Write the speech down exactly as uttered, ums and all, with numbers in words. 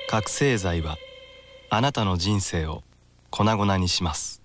覚醒剤はあなたの人生を粉々にします。